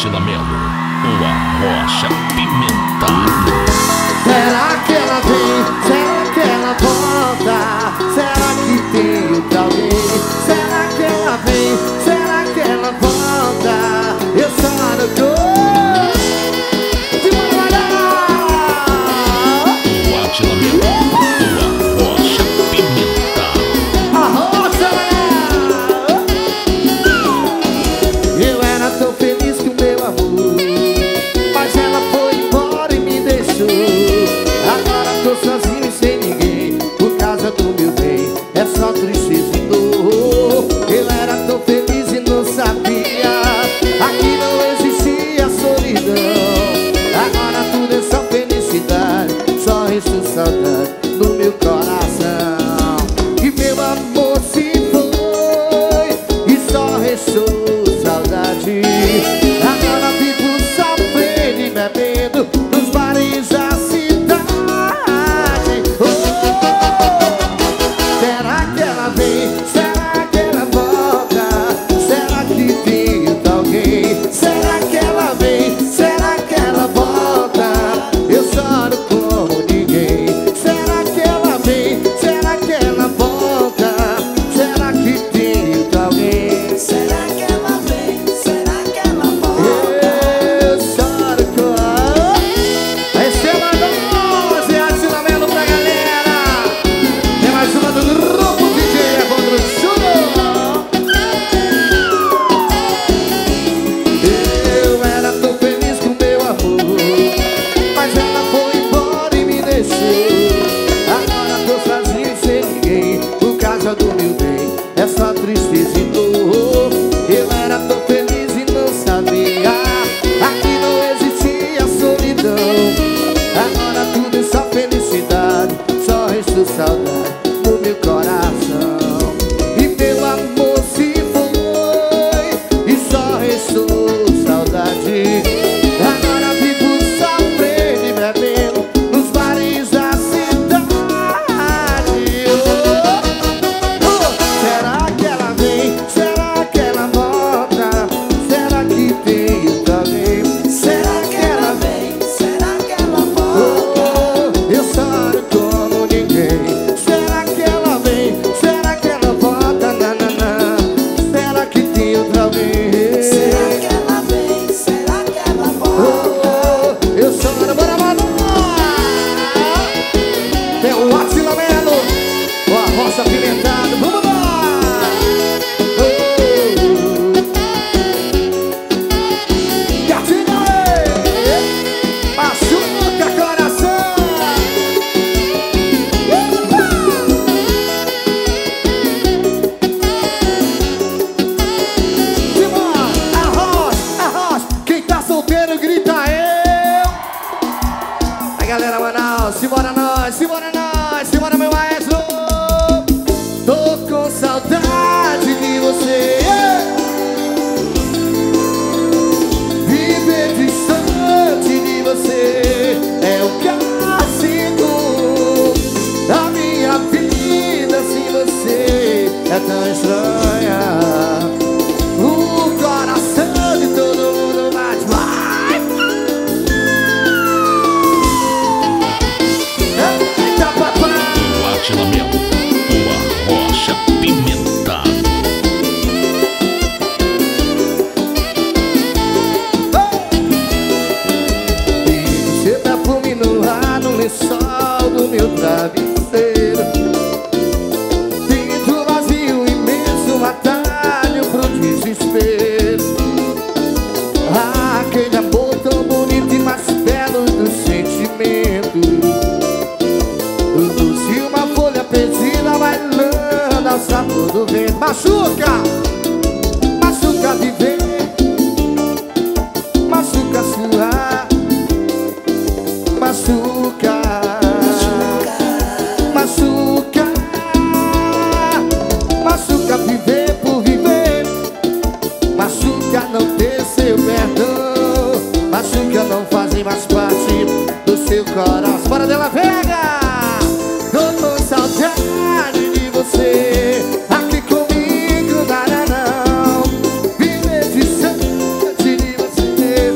Átila Melo, o Arrocha Pimentado. Será que ela vem? Será que ela volta? Será que tem outra alguém? Será que ela vem? Será que ela volta? Eu só não tô. O Átila Melo, o Arrocha Pimentado. Arrocha! Eu era tão feliz com meu amor, mas ela foi embora e me deixou. Agora tô sozinho e sem ninguém, por causa do meu bem. É só tristeza e dor. Eu era tão feliz e não sabia, aqui não existia solidão. Agora tudo é só felicidade, só restou saudade no meu coração. E meu amor se foi e só restou saudade. Agora vivo sofrendo e bebendo nos bares da cidade. Será que ela vem? Será que ela volta? Será que tem outra alguém? Será que ela vem? Será que ela volta? Eu só não como ninguém. Será que ela vem? Será que ela volta? Será que tem outra alguém? Será que ela vem? Será que ela volta? Eu só não como. Receba nós e Átila Melo pra galera. Tem mais uma do grupo DJ Evandro Júnior. Eu era tão feliz com meu amor, mas ela foi embora e me deixou. Agora tô sozinho e sem ninguém, por causa do meu bem. É só tristeza e dor. Eu era tão feliz e não sabia, aqui não existia solidão. Agora tudo é só felicidade, só restou saudade no meu coração. E meu amor se foi e só restou saudade. Agora vivo sofrendo e bebendo nos bares da cidade. Será que ela vem? Será que ela volta? Será que tem outra alguém? Será que ela vem? Será que ela volta? Eu só não como ninguém. Será que ela vem? Será que ela volta? Nananã. Será que tem outra alguém? Será que ela vem? Será que ela volta? Eu só não bora, mano. Tem o Átila Melo, o Arrocha Pimentado. Vamos lá! Gatinho, machuca coração. Simbora, arrocha. Quem tá solteiro grita eu. A galera Manaus, simbora nós, simbora meu maestro. Tô com saudade de você. Viver distante de você é o castigo da minha vida. Se você é tão estranha, o coração de todo mundo bate. Vai! Eita, papai! O Átila Melo, o Arrocha Pimentado. E seu perfume no ar, no lençol do meu travesseiro. Sinto vazio imenso, um atalho pro desespero. Aquele amor tão bonito e mais belo do sentimento. Se uma folha perdida bailando ao sabor do vento. Machuca! Machuca viver, machuca suar, machuca, machuca, machuca viver por viver, machuca não ter seu perdão, machuca não fazer mais parte do seu coração. Bora dela, Vega! Tô com saudade de você aqui comigo, não. Viver distante de você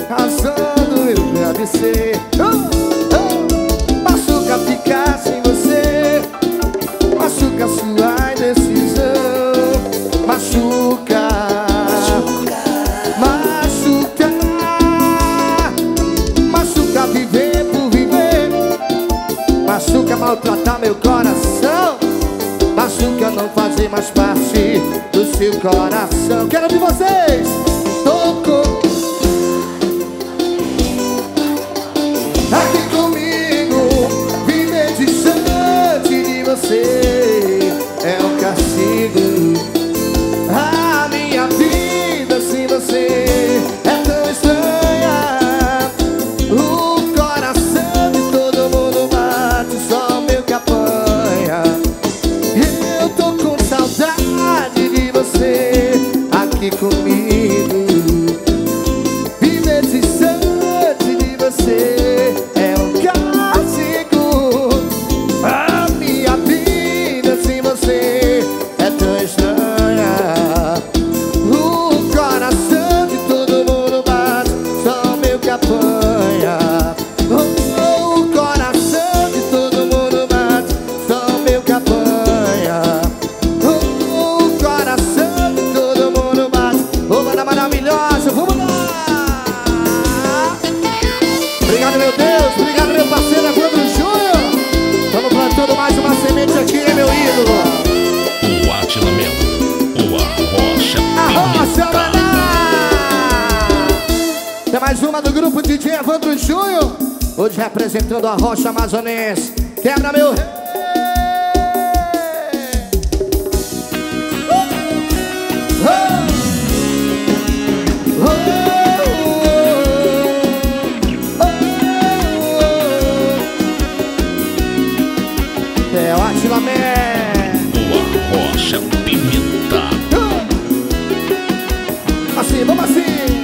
razão do meu travesseiro. Machuca ficar sem você, machuca sua indecisão, machuca, machuca, machuca viver por viver, machuca maltratar meu coração, machuca não fazer mais parte do seu coração. Quero ouvir vocês. Tocou aqui comigo, viver distante de você é um castigo. A minha vida sem você é tão estranha. O coração de todo mundo bate, só o meu que apanha. Eu tô com saudade de você aqui comigo. Viver distante de você é um castigo. A minha vida sem você é tão estranha. O coração de todo mundo bate, só o meu que apanha. Oh, o coração de todo mundo bate, só o meu que apanha. Oh, o coração de todo mundo bate. Ô, banda maravilhosa, vamos lá! Obrigado, meu Deus, obrigado, meu parceiro Evandro Júnior. Estamos plantando mais uma semente aqui, hein, meu ídolo. O Átila Melo, o Arrocha Arrocha, Pimenta. maná! Tem mais uma do grupo DJ Evandro Júnior, hoje representando a Rocha Amazonense. Quebra, meu rei! É o Átila Melo. O Arrocha Pimenta. Assim, vamos assim.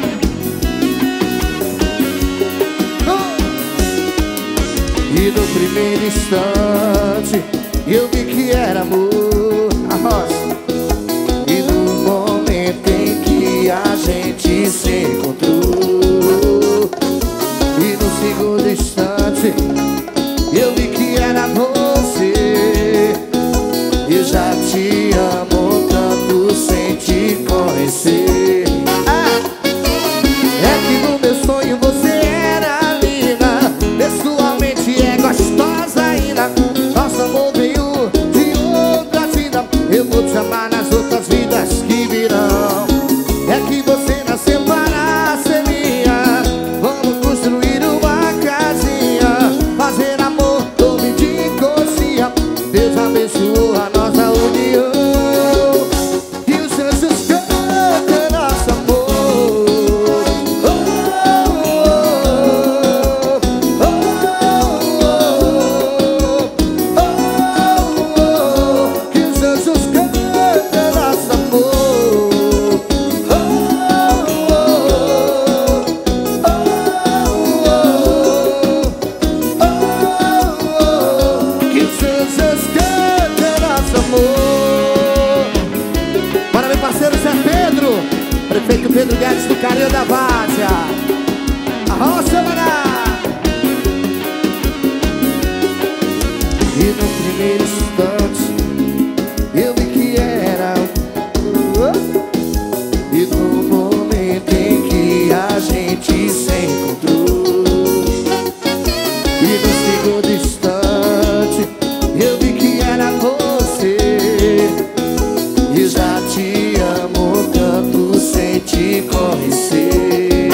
E no primeiro instante eu vi que era amor, a roça. E no momento em que a gente se encontrou, e no segundo instante eu vi que era você. Eu já te amo tanto sem te conhecer. É que no meu sonho você era linda, pessoalmente é gostosa ainda. Nosso amor veio de outra vida, eu vou te amar nas outras vidas que virão. É que você nasceu para ser minha. Vamos construir uma casinha, fazer amor, dormir de coxinha. Deus abençoou a nossa união, e os anjos cantam nosso amor. Que os anjos cantam nosso amor. Que os anjos cantam nosso amor. Para meu parceiro Zé Pedro, prefeito Pedro Guedes do Carinho da Várzea. Arrocha, maná! E no primeiro instante eu vi que era e no momento em que a gente se encontrou, e no segundo instante eu vi que era você. E já te amo tanto sem te conhecer.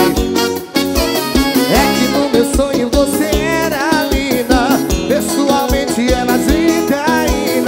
É que no meu sonho você era linda, pessoalmente é mais linda ainda.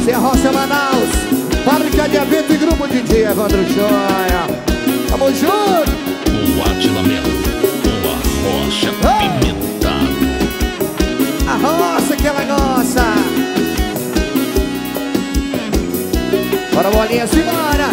Zé Rocha Manaus, fábrica de evento e grupo DJ Evandro Joia. Tamo junto. O Átila Melo, o Arrocha Pimentado. A roça que ela gosta. Bora, bolinha, simbora.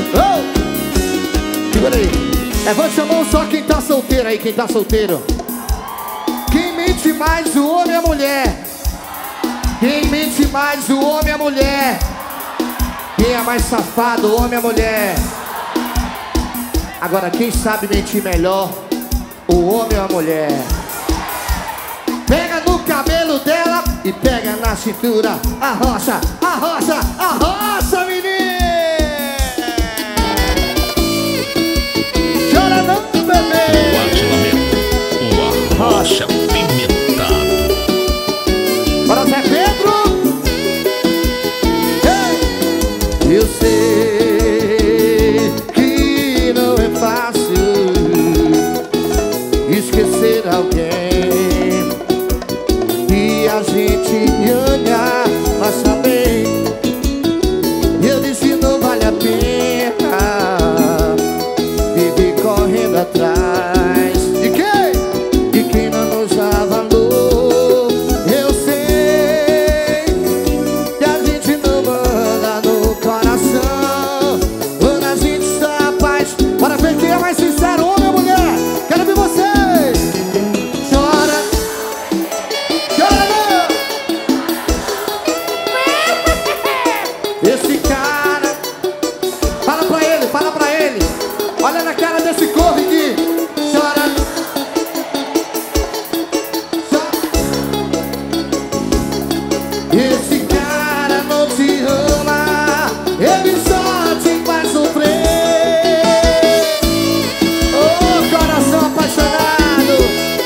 Oh! Segura aí. Levante a mão só quem tá solteiro aí, quem tá solteiro. Quem mente mais, o homem e a mulher? Quem mente mais, o homem e a mulher? Quem é mais safado, o homem e a mulher? Agora, quem sabe mentir melhor, o homem ou a mulher? Pega no cabelo dela e pega na cintura. Arrocha, arrocha, arrocha, menino. Chora não, bebê. O Átila Melo, o Arrocha Pimentado. Bora, Zé Pedro. Hey. Eu sei que não é fácil esquecer alguém e a gente olhar, mas também eu disse não vale a pena viver correndo atrás de quem? De quem não nos dá valor. Eu sei que a gente não manda no coração quando a gente está a paz. Bora ver quem é mais sincero, homem ou mulher? Quero ver vocês. Chora, chora não. Esse cara, fala pra ele. Olha na cara desse corvo aqui. Chora, chora. Esse cara não te ama, ele só te faz sofrer. Oh, coração apaixonado.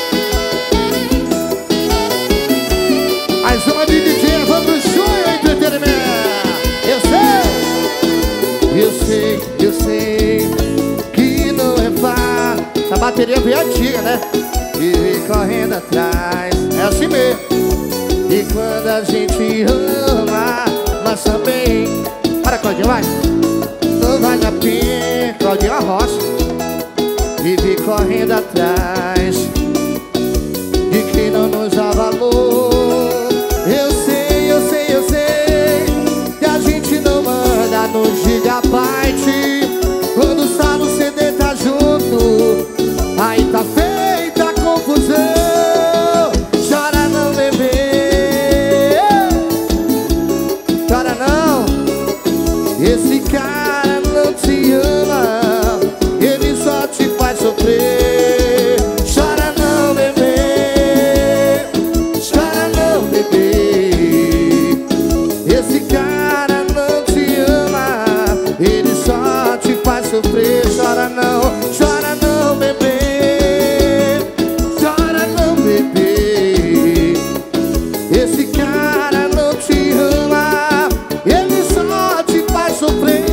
Mais uma de DJ Evandro Joia Entretenimento. Eu sei que não é fácil. Essa bateria veio antiga, né? E correndo atrás, é assim mesmo. E quando a gente ama, mas também. Para, Claudinho, vai. Não vale a pena, Claudinho Arrocha. Vive correndo atrás de quem não nos dá valor. Eu sei que a gente não manda no gigabyte. Quando está no CD tá junto, aí tá feita a confusão. Chora não, bebê, chora não. Esse cara não te ama, ele só te faz sofrer. Chora não, bebê, chora não, bebê. Esse cara não te ama, ele só te faz sofrer. Chora não, bebê, chora não, bebê. Esse cara não te ama, ele só te faz sofrer.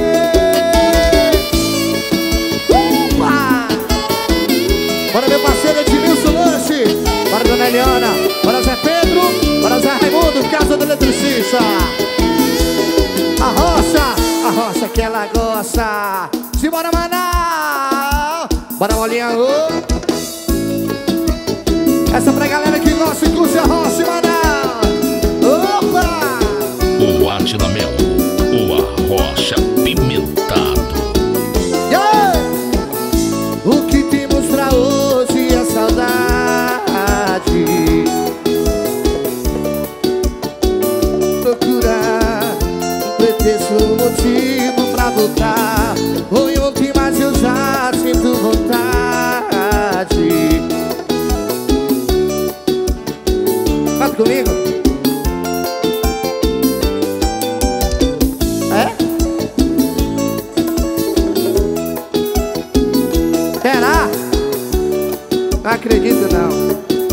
Bora, meu parceiro Edmilson Lanche. Bora, dona Eliana. Bora, Zé Pedro. Bora, Zé Raimundo, Casa do Eletricista. A roça que ela gosta. Simbora, Manaus. Bora, bolinha. Essa pra galera que gosta e curte a roça, Manaus. Opa! O Átila Melo, o Arrocha Pimentado. Yeah! O que temos pra hoje é saudade. Procurar pretexto motivo pra voltar. Foi ontem, mas eu já sinto vontade. Canta comigo. É? Será? Não acredito não.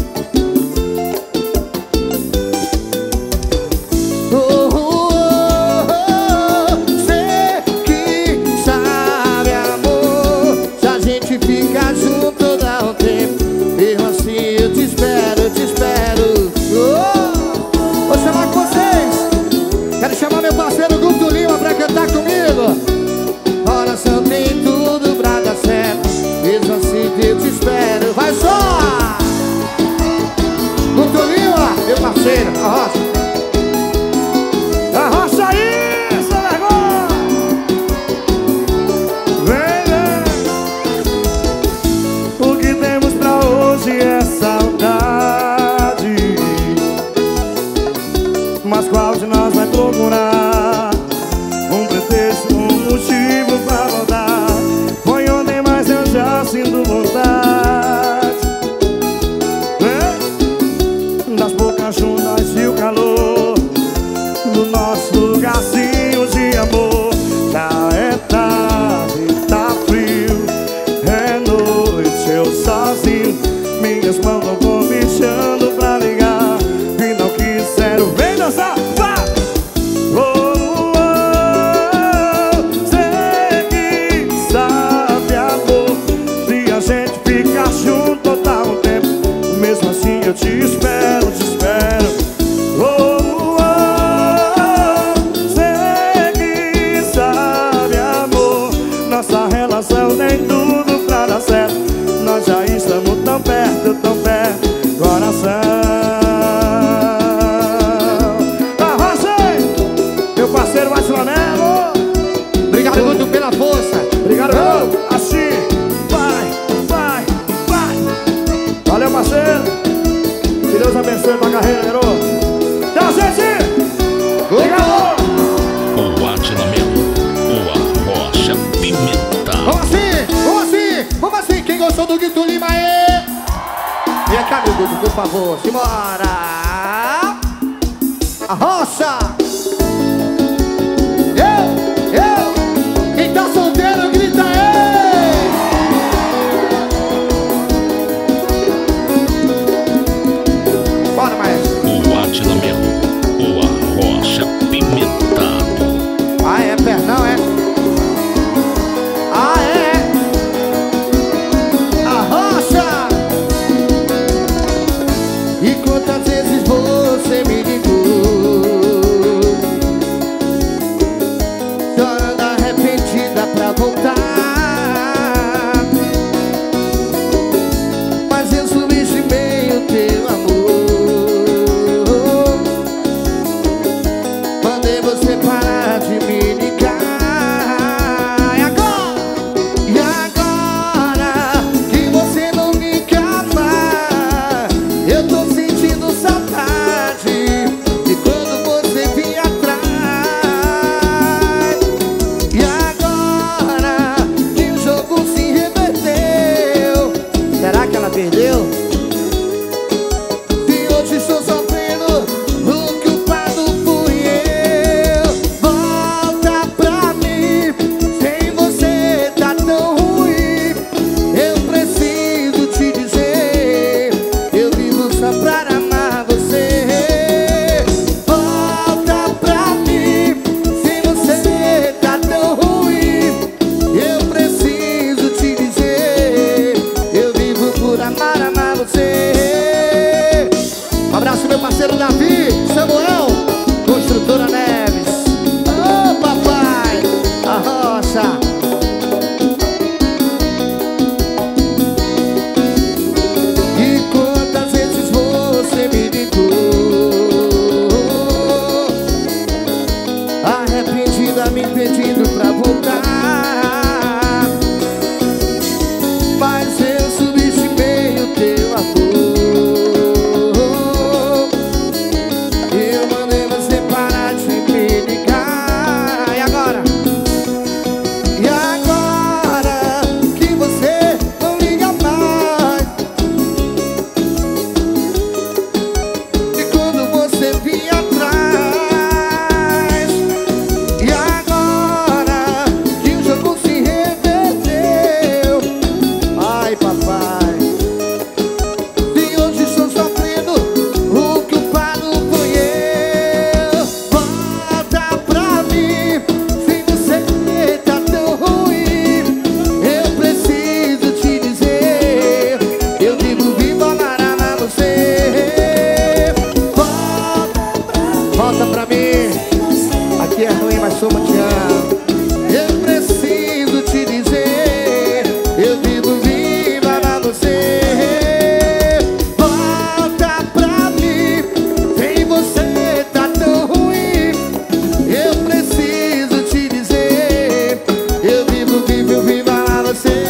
Sei que sabe, amor, se a gente ficar junto dá um tempo. Mesmo assim eu te espero, eu te espero. Vou chamar com vocês. Quero chamar meu parceiro Guto Lima pra cantar comigo. Coração tem tudo pra dar certo, mesmo assim eu te espero. Vai só! Guto Lima, meu parceiro, arrocha. Arrocha aí, seu vergonha! Vem, vem. O que temos pra hoje é saudade, mas qual de nós vai procurar um pretexto, um motivo pra voltar? Foi ontem, mas eu já sinto vontade, das bocas juntas e o calor do nosso lugarzinho de amor. Já é tarde, tá frio, é noite, eu sozinho. Minhas mãos não vão me chamando pra ligar e não quiseram. Vem dançar, vá! Oh, oh, oh, sei que sabe, amor, se a gente ficar junto dá um tempo. Mesmo assim eu te espero, te espero. Oh, oh, oh, sei que sabe, amor, nossa relação tem tudo pra dar certo. Nós já estamos tão perto, coração. Arrasei! Meu parceiro Marcelanelo. Obrigado muito pela força. Obrigado, meu. Assim, vai, vai, vai. Valeu, parceiro. Que Deus abençoe tua carreira, garoto. Tchau, gente. Obrigado. O Átila Melo, o Arrocha Pimenta. Vamos assim, vamos assim, vamos assim. Quem gostou do Guto Lima aí? Vem cá, meu Guto, por favor. Simbora! Arrocha! Eu! Quem tá solteiro, grita aí! Bora, maestro! O Átila Melo, o Arrocha Pimentado. Ah, é pernão, é? Ah, é? Arrocha! E quantas vezes você me ligou Soma, te amo. Eu preciso te dizer, eu vivo viva pra você. Volta pra mim, sem você tá tão ruim. Eu preciso te dizer, eu vivo viva pra você.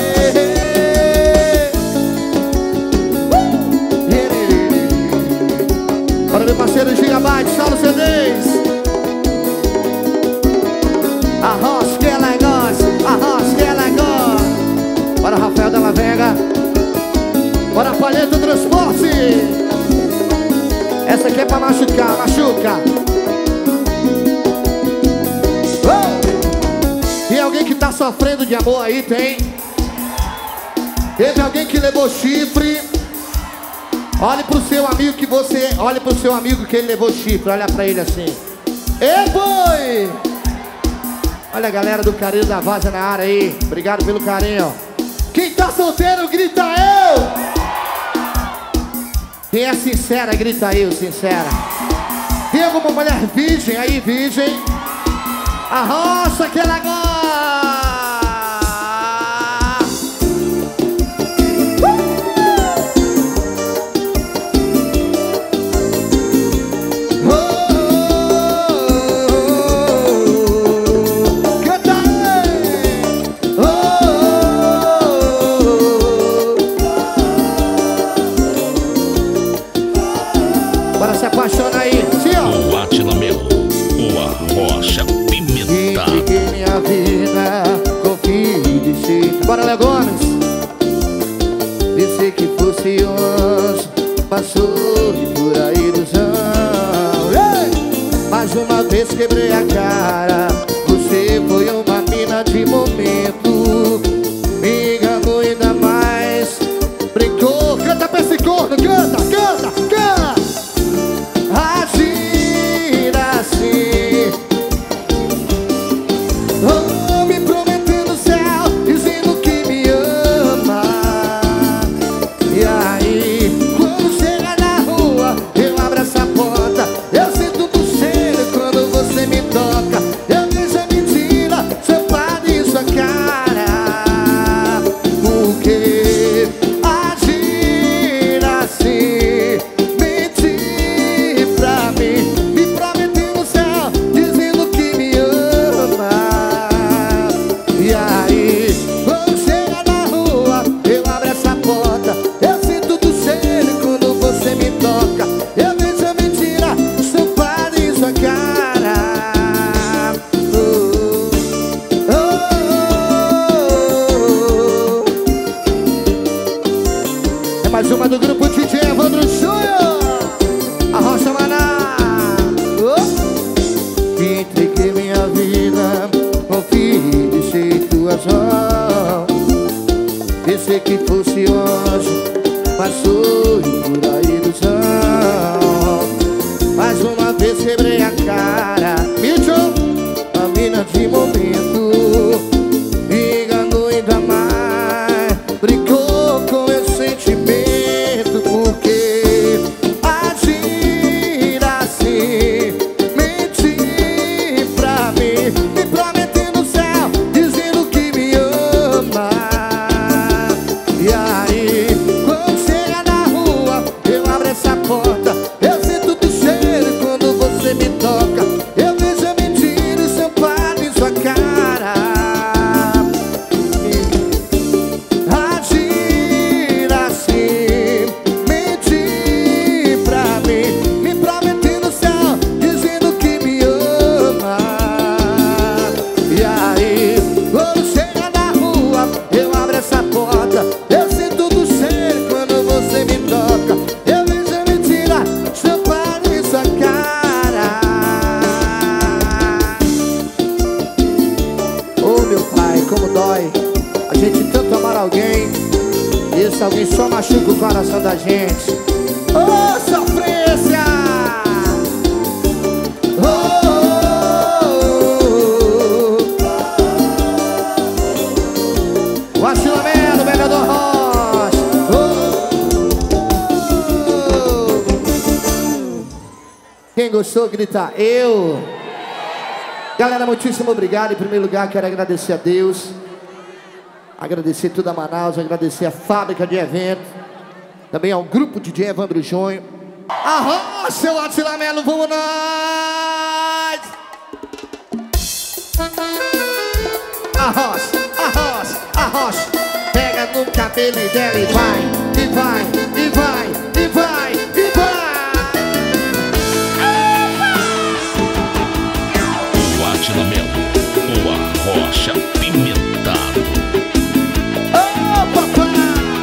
Para meu parceiro Gigabyte, Saulo CDs. Arroz que é negócio, arroz que é negócio. Para Rafael Della Vega, para Palheta Transporte. Essa aqui é pra machucar, machuca. Tem alguém que tá sofrendo de amor aí, tem? Teve alguém que levou chifre? Olhe pro seu amigo que você... Olhe pro seu amigo que ele levou chifre. Olha pra ele assim. Ei, boi! Olha a galera do Carinho da Vaza na área aí. Obrigado pelo carinho. Quem tá solteiro, grita eu! Quem é sincera, grita eu, sincera. Tem alguma mulher virgem aí, virgem? A roça que ela gosta. Apaixona aí, tio. O Atila Melo, o Arrocha Pimenta. Entreguei minha vida, confio e deixei. Bora, Léo Gomes. Pensei que fosse anjo, passou por a ilusão. Mais uma vez quebrei a cara. Você foi uma mina de momento. Me enganou ainda mais. Brincou, canta pra esse corno, canta, canta, canta. Agir assim, oh, me prometendo o céu, dizendo que me ama. E aí, quando chega na rua, eu abro essa porta. Eu sinto do cheiro quando você me toca. Eu vejo a mentira, seu padre e sua cara. Porque agir assim, me prometendo no céu, dizendo que me ama. E aí, quando chega na rua, eu abro essa porta. Eu sinto do cheiro quando você me toca. Eu vejo a mentira, seu padre e sua cara. É mais uma do grupo DJ Evandro Júnior. Arrocha Maná. Entreguei minha vida, confio e deixei tuas mãos. Pensei que fosse anjo, mas foi por a ilusão. Mais uma vez quebrei a cara. Mitchell, a mina de momento. Me enganou ainda mais. Brincou com meu sentimento. Porque agir assim, mentir pra mim, me prometendo o céu, dizendo que me ama. E aí, quando chega na rua, eu abro essa porta. Eu sinto do cheiro quando você me toca. Eu vejo a mentira e seu padre em sua cara. Agir assim, mentir pra mim, me prometendo o céu, dizendo que me ama. E aí, quando chega na rua, eu abro essa porta. Eu sinto do cheiro quando você me toca. Eu vejo a mentira, seu padre em sua cara. Oh, meu pai, como dói a gente tanto amar alguém e esse alguém só machuca o coração da gente. Oh, sofrência! Oh, o Atila Melo, vereador Rocha. Quem gostou, grita eu. Galera, muitíssimo obrigado. Em primeiro lugar, quero agradecer a Deus, agradecer toda a Manaus, agradecer a fábrica de eventos, também ao grupo DJ Evandro Júnior. Arrocha, seu Atila Melo, vamos nós! Arrocha, arrocha, arrocha. Pega no cabelo dela e vai, e vai, e vai, e vai, e vai. Atila Melo, o Arrocha Pimentado. Ô papai,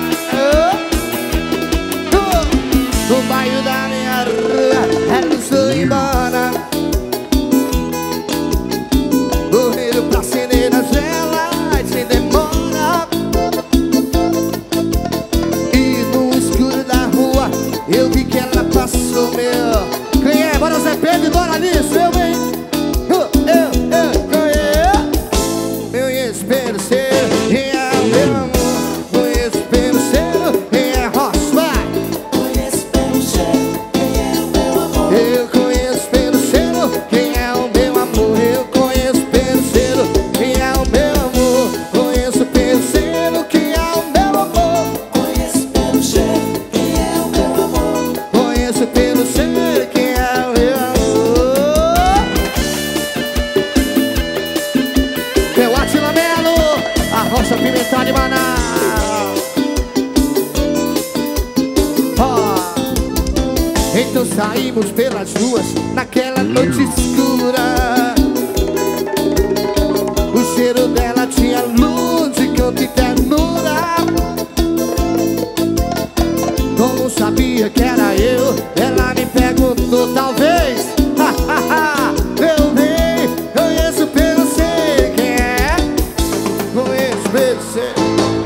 no bairro da minha rua, é no sul embora. Correram pra acender as velas sem demora. E no escuro da rua eu vi que ela passou, meu. Quem é? Bora Zé Pedro, bora nisso, eu venho. Conheço pelo cheiro, quem é o meu amor. Conheço pelo cheiro, quem é roça, vai. Conheço pelo cheiro, quem é o meu amor. Eu conheço pelo cheiro, quem é o meu amor. Eu conheço pelo cheiro, quem é o meu amor. Conheço pelo cheiro, quem é o meu amor. Conheço pelo cheiro, quem é o meu amor. Conheço pelo cheiro, quem é o meu amor. Meu Atila Melo, Arrocha Pimentado de Manaus. Então saímos pelas ruas naquela noite escura. O cheiro dela tinha luz de canto e ternura. Como sabia que era eu, ela me perguntou talvez. Eu bem, conheço pelo ser, quem é? Conheço pelo ser.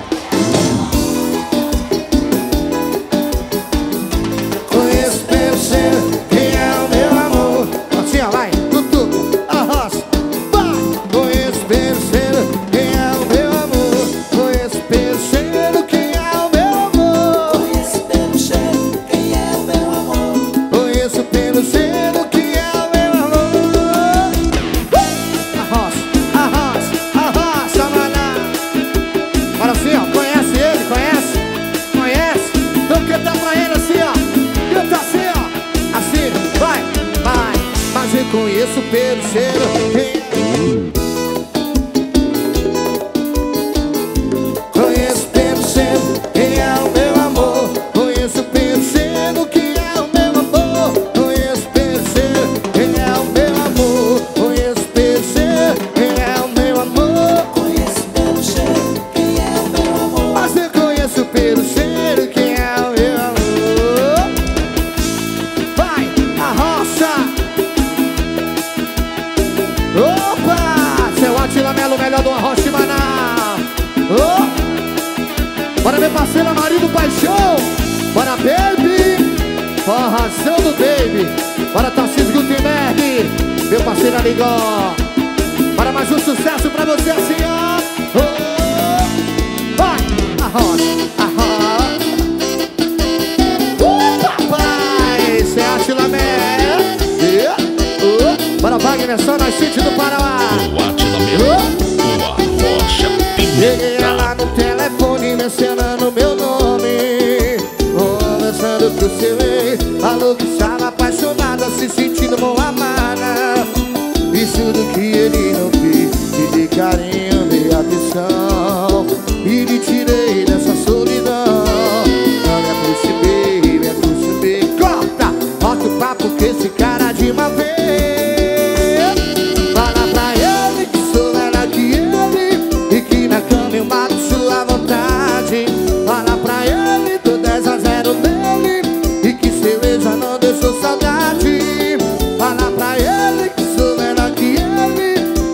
Conheço pelo ser, quem é o meu amor. Assim ó, vai, tudo, arrocha, vai. Conheço pelo ser, quem é o meu amor. Conheço pelo ser, quem é o meu amor. Conheço pelo cheiro, quem é o meu amor. Conheço pelo cheiro, que é o meu amor. Arrocha, arrocha, arrocha, maná. Olha assim, ó, conhece ele, conhece? Conhece? Então canta pra ele assim, ó. Canta assim, ó. Assim, vai, vai. Mas eu conheço pelo cheiro, quem... Conheço pelo cheiro, quem é o meu amor. Conheço pelo cheiro, quem é o meu amor. Conheço pelo cheiro, quem é o meu amor. Conheço pelo cheiro, quem é o meu amor. Conheço pelo cheiro, quem é o meu amor. Mas eu conheço pelo cheiro, quem é o meu amor. Vai, arrocha. Opa, seu Atila Melo, o melhor do Arrocha de Manaus. Bora, meu parceiro Marido Paixão. Bora, baby. Forração do baby. Bora, Tarcísio Gutenberg, meu parceiro Aligó. Bora, mais um sucesso pra você assim, ó. Vai, arrocha, arrocha. Papai, cê é Atila Melo. Bora, Wagner, só na City do Paraná. O Atila Melo, o Arrocha Cheguei lá Pimentado. no telefone mencionando meu nome, conversando pro seu ex. Falou que estava apaixonada, se sentindo mal amada. Isso do que ele não fez, te dei carinho, dei atenção e lhe tirei dessa solidão. Não me acostumei, corta, bota o papo que esse cara de uma vez. Fala pra ele que sou melhor que ele e que na cama eu mato sua vontade. Fala pra ele, tô 10-0 nele e que seu ex já não deixou saudade. Fala pra ele que sou melhor que ele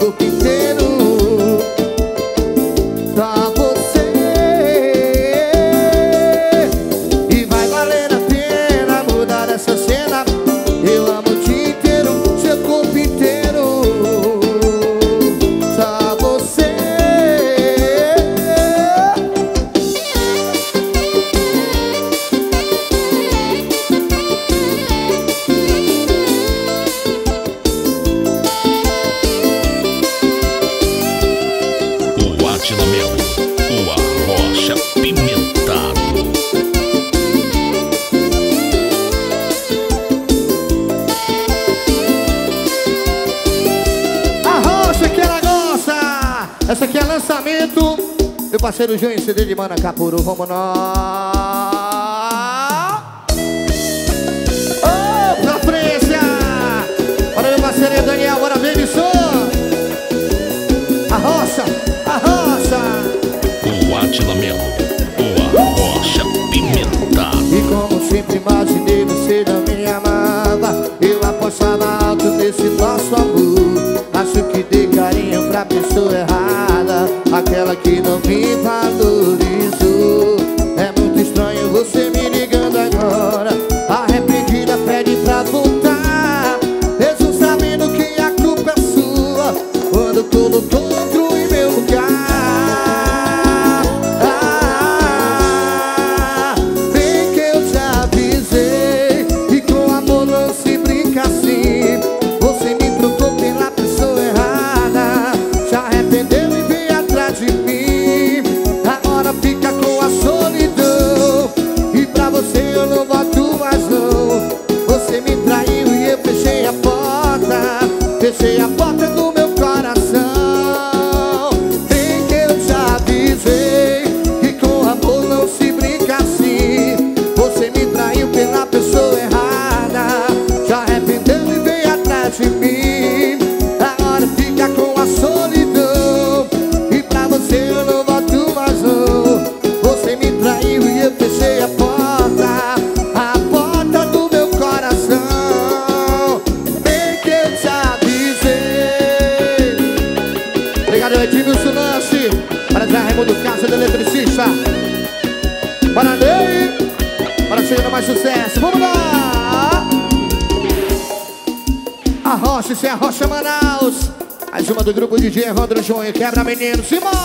corpo inteiro. Pra você. E vai valer a pena mudar essa cena. Eu amo o dia inteiro, seu corpo inteiro. Pra você. O Átila Melo, o Arrocha Pimentado. Arrocha que ela gosta. Essa aqui é lançamento. Meu parceiro Junho, CD de Manacapuru. Vamos nós. Ô, pra Frência. Bora meu parceiro Daniel, bora baby som. Arrocha, arrocha. O Átila Melo, o Arrocha Pimentado. E como sempre imaginei você não me amava, eu apostava alto nesse nosso amor. Acho que dei carinho pra pessoa errada, aquela que não me valorizou. É muito estranho você me ligando agora, arrependida pede pra voltar, mesmo sabendo que a culpa é sua, quando colocou outro em meu lugar. Bem que eu te avisei, e com amor não se brinca assim. Você me trocou pela pessoa errada, se arrependeu e veio atrás de mim. Agora fica com a solidão, e pra você eu não volto mais não. Você me traiu e eu fechei a porta do meu coração. Bem que eu te avisei, que com amor não se brinca assim. Você me traiu pela pessoa errada, se arrependeu e veio atrás de mim. Agora fica com a solidão, e pra você eu não volto mais não. Você me traiu e eu fechei a porta do meu coração. Bem que eu te avisei. Obrigado, Edmilson Lance. Para Zé Raimundo Casa do Eletricista. Bora, Ney. Bora, chegando mais sucesso. Vamos lá. Arrocha, isso é Arrocha Manaus. Mais uma do grupo DJ Evandro Junho. Quebra, menino, Simão.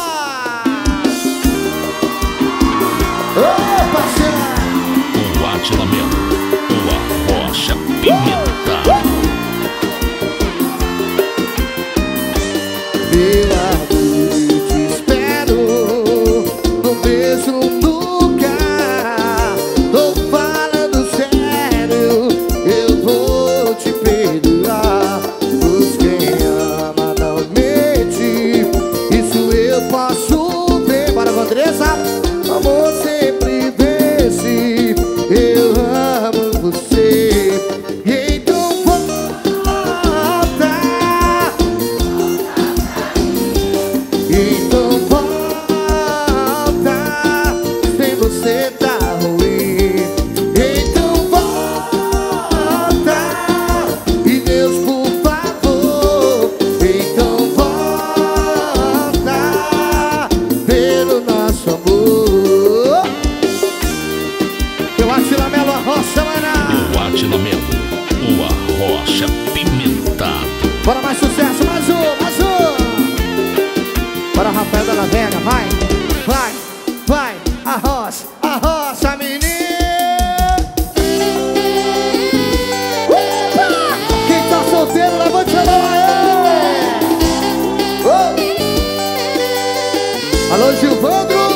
Ô, parceiro. O Átila Melo, o Arrocha Pimentado. Pela noite espero no mesmo lugar. Tô falando sério, eu vou te perdoar. Pois quem ama não mente, isso eu posso ver. Bora, Andressa, vamos sempre ver se eu amo você. E então volta. Então volta, sem você tá ruim. Então volta, e Deus por favor. Então volta, pelo nosso amor. Eu Átila Melo, Arrocha Manaus. O Átila Melo, o Arrocha Pimentado. Bora, mais sucesso, mais um, mais um. Bora, Rafael da Vega, vai, vai, vai, arrocha, arrocha, menino. Opa! Quem tá solteiro, levante a mão aí. Oh! Alô, Gilvandro.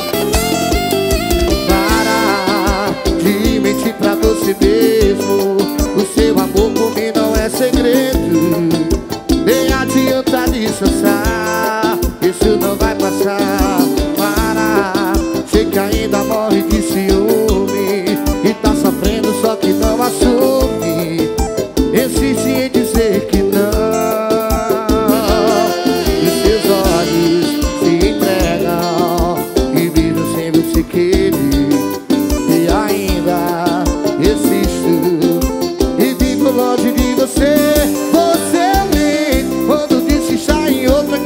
Para de mentir pra você mesmo. O seu amor por mim não é segredo. Nem adianta disfarçar, isso não vai passar. Para, você que ainda morre de ciúme e tá sofrendo só que não assume. Insiste em dizer que não. Os seus olhos se entregam e vivem sem você querer. E ainda existo e vivo longe de você. Você me quando disse está em outra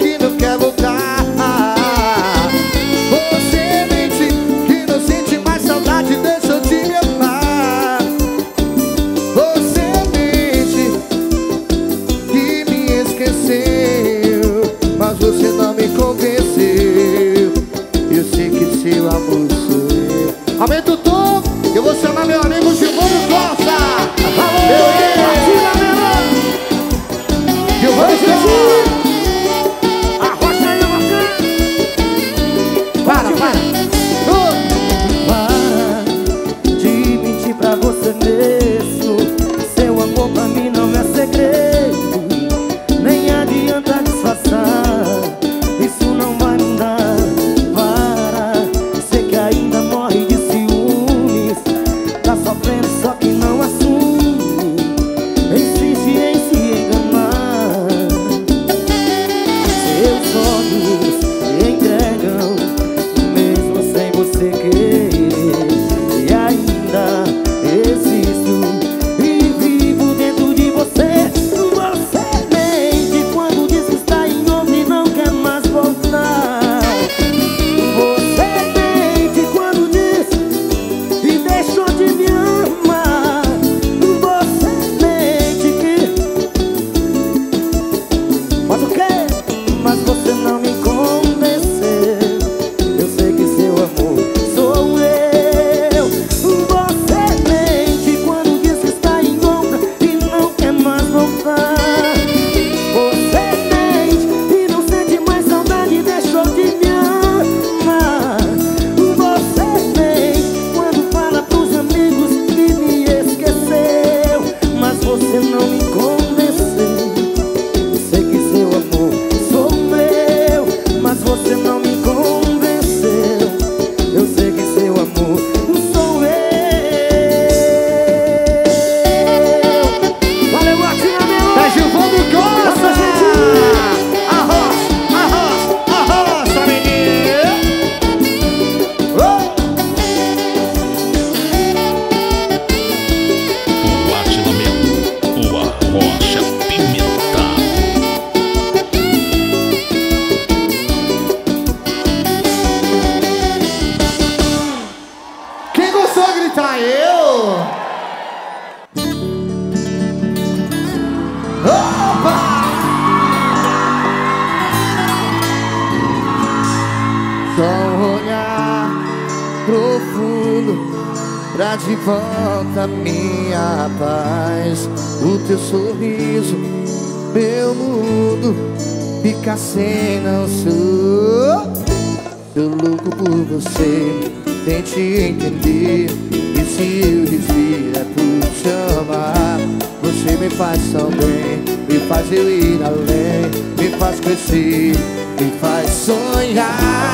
profundo pra de volta minha paz. O teu sorriso, meu mundo fica sem não sou. Tô louco por você, tente entender. E se eu respiro é por te amar. Você me faz tão bem, me faz eu ir além, me faz crescer, me faz sonhar.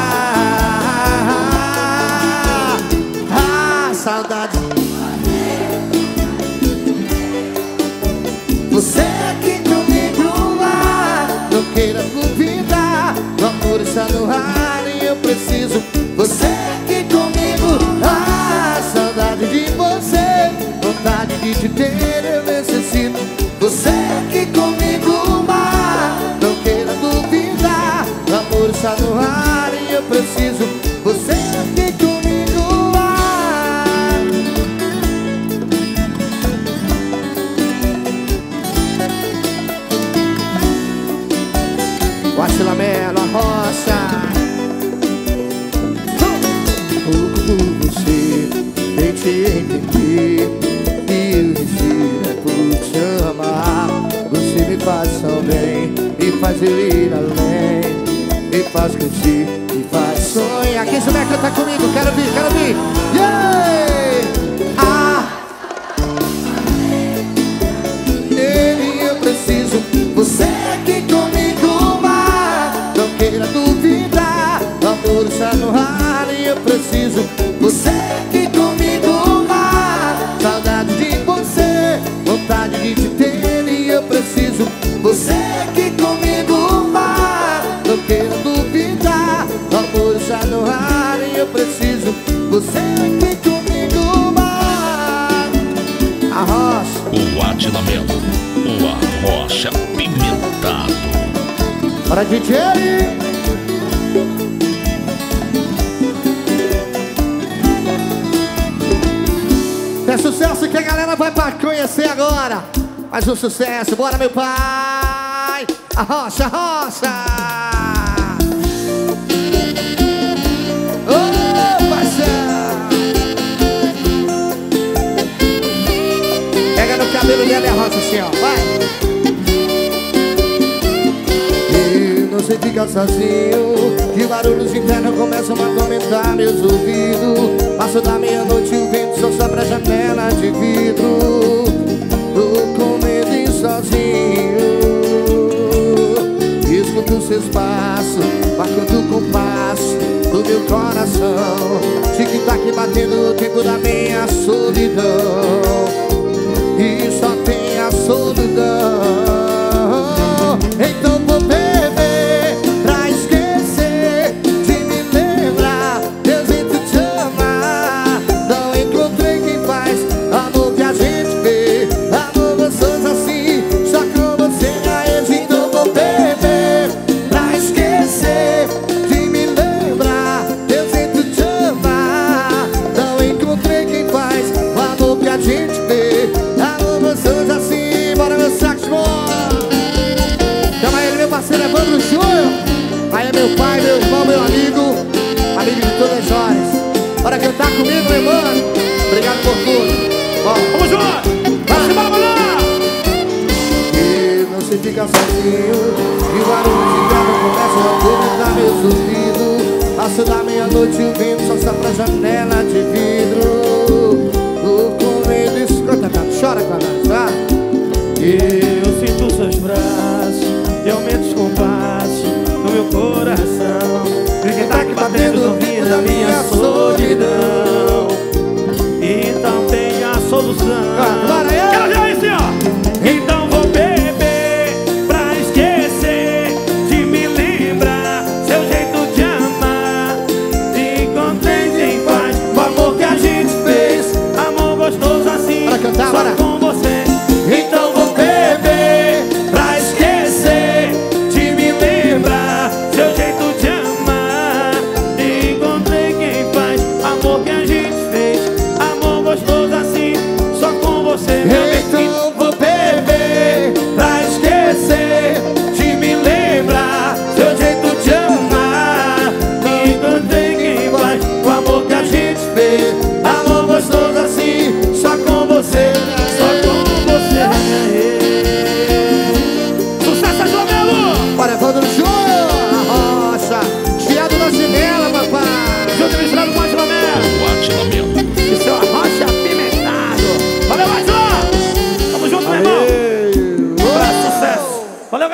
Saudade. Você aqui comigo lá, não queira duvidar. O amor está no ar e eu preciso. Você aqui comigo lá, saudade de você, vontade de te ter eu necessito. Você aqui comigo lá, não queira duvidar. O amor está no ar e eu preciso. Você aqui comigo lá. Guaxilamelo, a rocha. Louco por você, tente entender. E eu respiro é por te amar. Você me faz tão bem, me faz eu ir além, me faz crescer, me faz sonhar. Quem souber cantar comigo, quero ouvir, quero ouvir. Yeah! Ah! Nele eu preciso. Você aqui comigo, mas não queira duvidar. O amor está no ar e eu preciso. Você aqui comigo, mas saudade de você, vontade de te ter e eu preciso. Você aqui comigo, mas não queira duvidar. O amor está no ar e eu preciso. Você aqui comigo, mas a rocha. O Atilamento, o Arrocha Pimentado. Para DJ. É sucesso que a galera vai pra conhecer agora. Mais um sucesso, bora meu pai. Arrocha, arrocha. Ô, parceiro. Pega no cabelo dela e arrocha assim, ó, vai. Não sei ficar sozinho, que barulhos internos começam a atormentar meus ouvidos. Passo da meia-noite e o vento só sopra a janela de vidro. Tô com medo e sozinho. Escuto seus passos, marcando o compasso do meu coração. Tic-tac batendo o tempo da minha solidão. E só tem a solidão. Então vou beber pra esquecer, de me lembrar, Deus jeito te amar. Não encontrei quem faz amor que a gente vê, amor gostoso assim, só com você na rede. Então vou beber pra esquecer, de me lembrar, Deus jeito te amar. Não encontrei quem faz amor que a gente vê, amor gostoso assim. Bora meu saxofone. Chama ele, meu parceiro Evandro Júnior. Aí é meu pai, meu irmão, meu amigo, amigo de todas as horas. Bora cantar comigo, meu irmão. Obrigado por tudo. Vamos junto! Vai, bora lá! E você fica sozinho, e o barulho de casa começa a atormentar meus ouvidos. Passo da meia-noite e o vento só está pra janela de vidro. Tô com medo, escuta, chora com nós, tá? Eu sinto seus braços, e aumento os compassos no meu coração. Fiquei tá aqui batendo no ouvido da minha solidão. Então tem a solução. Quero ver aí, senhor! Então vou beber pra esquecer, de me lembrar, seu jeito de amar. Te encontrei quem faz o amor que a gente fez, amor gostoso assim, Bora cantar, só bora. com você. Então vou beber pra esquecer,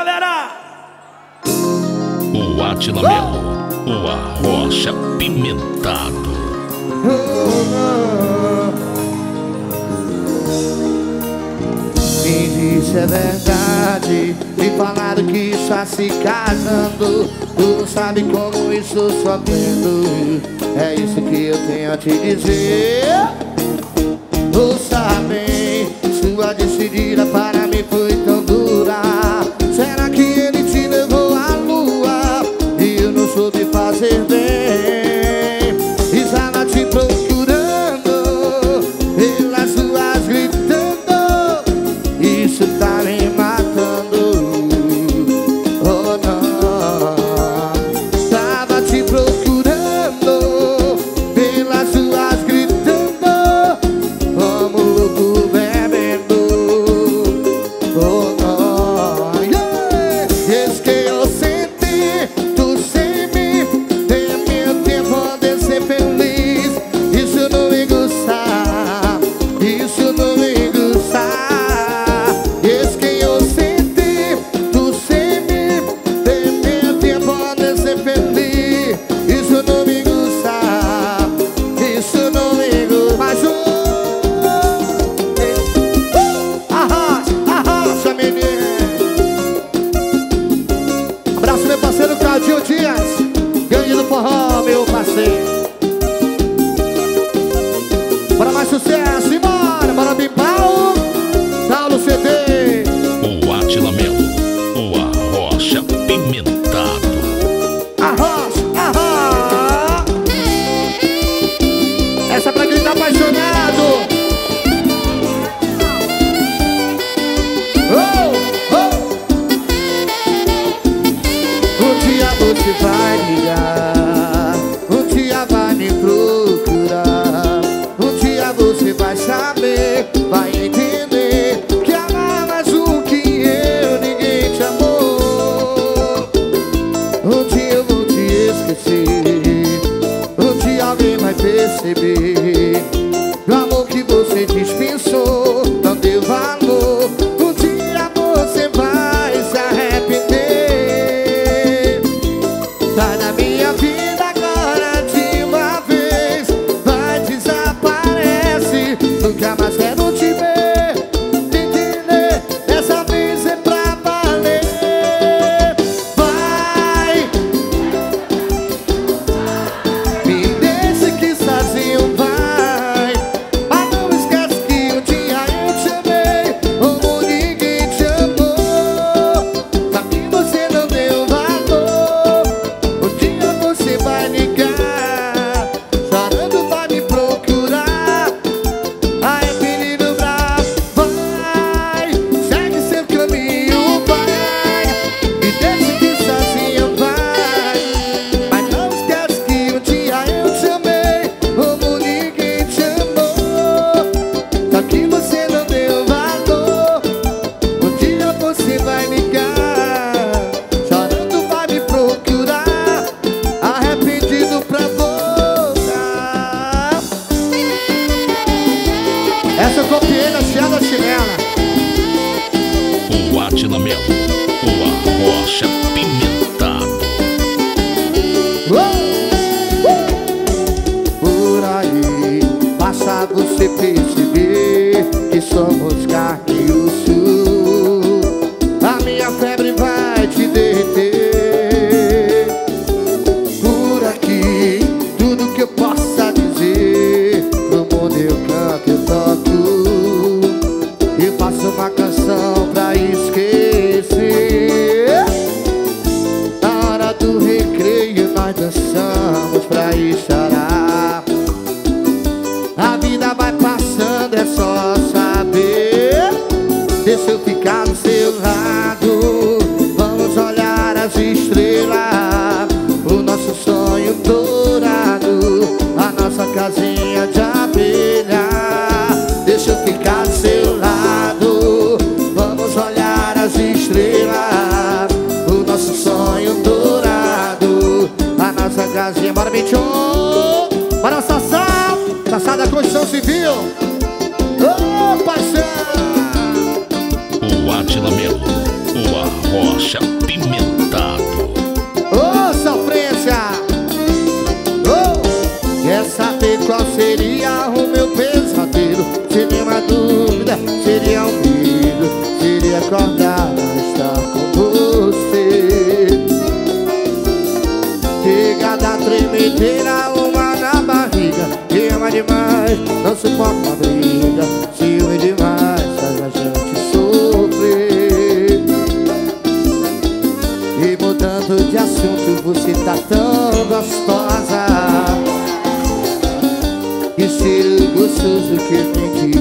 galera! O Átila Melo, o Arrocha Pimentado. Me disse é verdade, me falaram que está se casando. Tu não sabe como estou sofrendo. É isso que eu tenho a te dizer. Ouça bem, sua decidida para mim foi tão dura. Será que ele te levou à lua e eu não soube fazer bem? Estava te procurando pelas ruas gritando, isso tá me matando. Oh não, tava te procurando pelas ruas gritando, como louco bebendo. Oh não, yeah. Esse que eu senti, tu sem mim, tem meu tempo de ser feliz. Isso não me gusta, isso não me gusta. Esse que eu senti, tu sem mim, tem meu tempo de ser feliz. Isso não me gusta, isso não me gusta. Mas arrasta, menino. Abraço, meu parceiro Claudinho Dias, gangue do forró, meu parceiro. Bora mais sucesso, e bora Bimbal, Paulo CD. O Átila Melo, o Arrocha Pimentado. Arrocha, essa é pra quem tá apaixonado. Um dia você vai ligar, um dia vai me procurar, um dia você vai saber, vai entender que amar mais um que eu, ninguém te amou. Um dia eu vou te esquecer, um dia alguém vai perceber que o amor que você dispensou não deu valor. Um dia você vai se arrepender. Sai da minha vida agora de uma vez, vai, desaparece, nunca mais quero te ver, entender, dessa vez é pra valer. Vai, me deixa que sozinho vai, mas não esquece que um dia eu te amei, como ninguém te amou. Só que você não deu valor. Um dia você vai ligar, chorando vai me procurar, arrependido bravo. Vai, segue seu caminho, vai, me deixa que sozinho vai, mas não esquece que um dia eu te amei, como ninguém te amou. Só que você não deu valor. Um dia você vai ligar, chorando vai me procurar, arrependido pra voltar. Essa eu copiei da Tia da Chinela. O Átila Melo, o Arrocha Pimentado. Por aí, basta você perceber que somos carne e osso. A minha febre vai te derreter. Por aqui, tudo que eu possa dizer, no mundo eu canto, eu toco, eu faço uma canção pra esquecer. Na hora do recreio nós dançamos pra chorar. A vida vai passando, é só saber. Deixa eu ficar do seu lado, vamos olhar as estrelas, o nosso sonho dourado, a nossa casinha de abelha. Deixa eu ficar do seu lado, vamos olhar as estrelas, o nosso sonho dourado, a nossa casinha. Bora, Bichon! Bora, Sassá! Sassá da Construção Civil! Ô, paixão! O Átila Melo, o Arrocha Arrocha Pimentado. Ô, sofrência! Oh, quer saber qual seria o meu pesadelo? Seria uma dúvida, seria um medo, seria acordar a estar com você. Chega da tremedeira, uma na barriga, que ama demais, não suporta a briga, ciúme demais, faz a gente sofrer. E mudando de assunto, você tá tão gostosa, que cheiro gostoso que vem de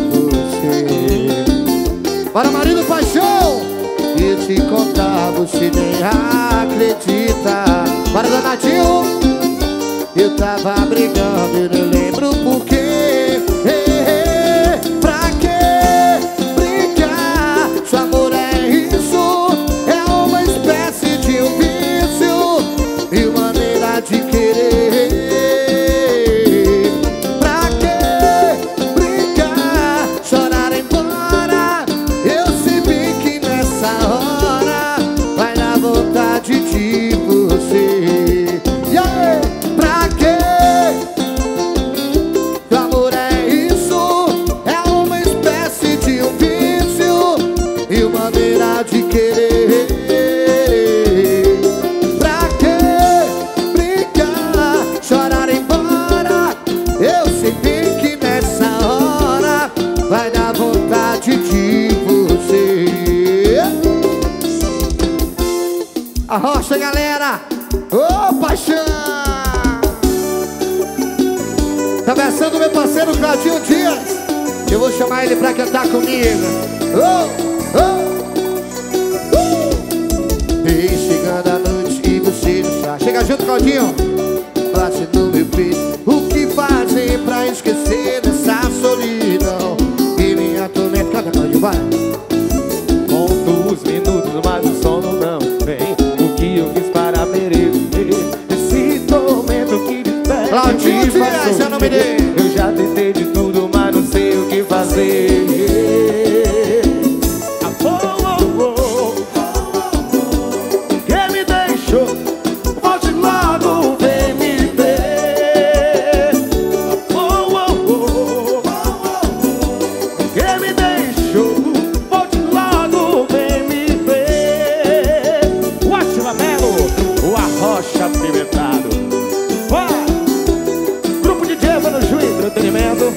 você. Bora, marido paixão! E te contar, você nem acredita. Bora, danadinho! Eu tava brigando e não lembro porquê. Pra que brincar? Seu amor é isso, é uma espécie de um vício e maneira de querer. Pra que brincar? Chorar embora? Eu sei bem que nessa hora vai dar vontade de você. Yeah! Pra quê? O amor é isso, é uma espécie de um vício e uma maneira de querer. Pra que brincar, chorar embora? Eu sei bem que nessa hora vai dar vontade de você. Arrocha, galera! Ô, paixão! Tá versando meu parceiro Claudinho Dias. Eu vou chamar ele pra cantar comigo. Vem chegando a noite e você não está. Chega junto, Claudinho. Bate no meu peito. O que fazer pra esquecer dessa solidão que me atormenta? Cada noite vai. Conto os minutos, mas o sono não vem. O que eu fiz para merecer esse tormento que me pega? Claudinho Dias, é o nome dele. Eu já tentei de tudo, mas não sei o que fazer. Que me deixou, volte logo, vem me ver. Que me deixou, volte logo, vem me ver. O Átila Melo, o Arrocha Pimentado. Grupo de Diego no Juiz, entretenimento.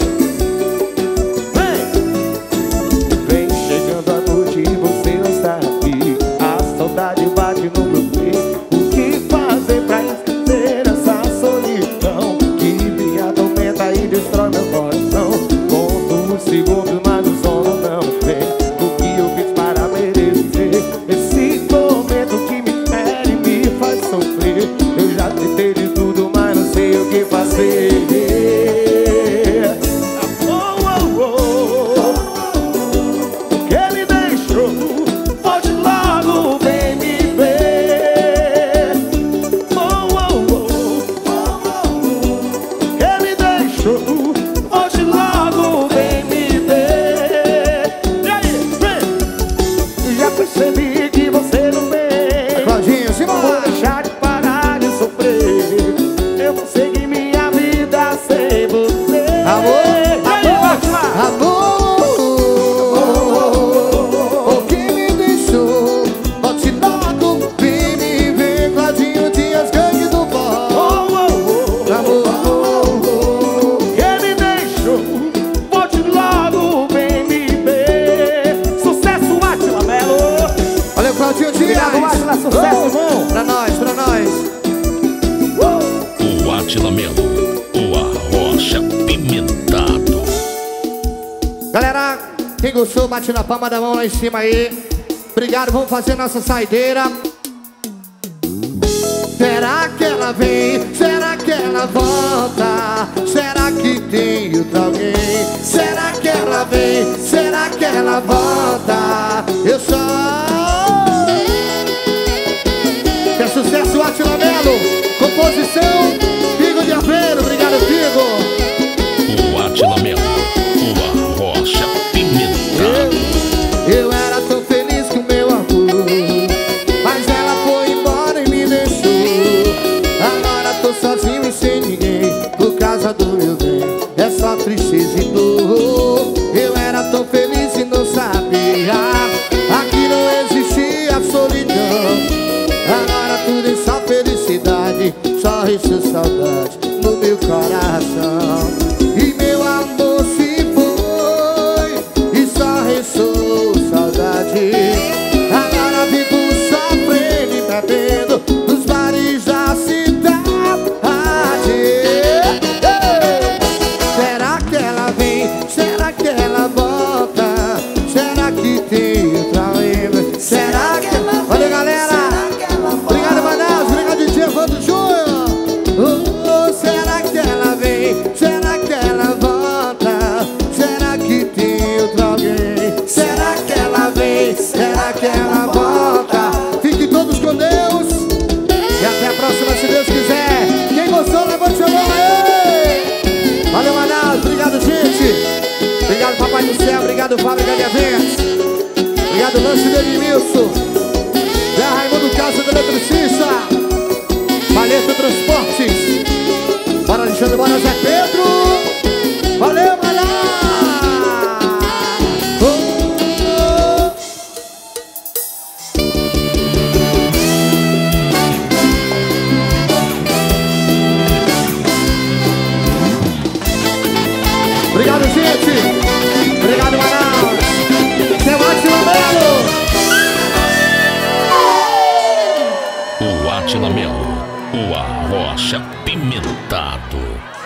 Vem chegando a noite e você não está aqui. A saudade bate no meu peito. O que fazer pra esquecer essa solidão que me atormenta e destrói meu coração? Conto os segundos, mas o sono não vem. O que eu fiz para merecer esse tormento que me fere e me faz sofrer? Eu já tentei de tudo, mas não sei o que fazer. Que me deixou, volte logo, vem me ver. Que me deixou, volte logo, vem me ver. E aí, vem. Já percebi que você não vem. Claudinho, se Vou embora. deixar de parar de sofrer. Eu vou seguir minha vida sem você. Amor, Amor, amor, o que me deixou? Volte logo, vem me ver. Claudinho Dias, gangue do pó. Amor, que me deixou, volte logo, vem me ver. Sucesso, Átila Melo. olha o Claudinho Dias. Obrigado, Átila, sucesso, irmão. Pra nós, pra nós. O Átila Melo, o Arrocha Pimentado. Galera, quem gostou, bate na palma da mão lá em cima aí. Obrigado, vamos fazer nossa saideira. Será que ela vem? Será que ela volta? Será que tem outro alguém? Será que ela vem? Será que ela volta? Eu só... Que é sucesso, Átila Melo. Composição, Figo de Aveiro. Obrigado, Figo. O Átila Melo, o Arrocha Pimentado. Eu era tão feliz com meu amor, mas só restou saudade no meu coração. E meu amor se foi e só restou saudade. Agora vivo sofrendo e bebendo nos bares da cidade. Será que ela vem? Será que ela volta? Será que tem outra lembra? Será que ela... Olha, galera! Obrigado, Manaus! Obrigado, DJ Evandro Júnior! Será que ela vem? Será que ela volta? Será que tem outro alguém? Será que ela vem? Será que ela volta? Fiquem todos com Deus! E até a próxima, se Deus quiser! Quem gostou, levante a mão aí! Valeu, Manaus! Obrigado, gente! Obrigado, Papai do Céu! Obrigado, Fábrica de Eventos! Obrigado, Lance de Edmilson! Zé Raimundo Casa do Eletricista! Paleta Transportes! Bora, Alexandre, bora, Zé Pedro! Valeu, galera! Obrigado, gente! Obrigado, Manaus! Até mais, Melo! O Átila Melo, o Arrocha Pimentado.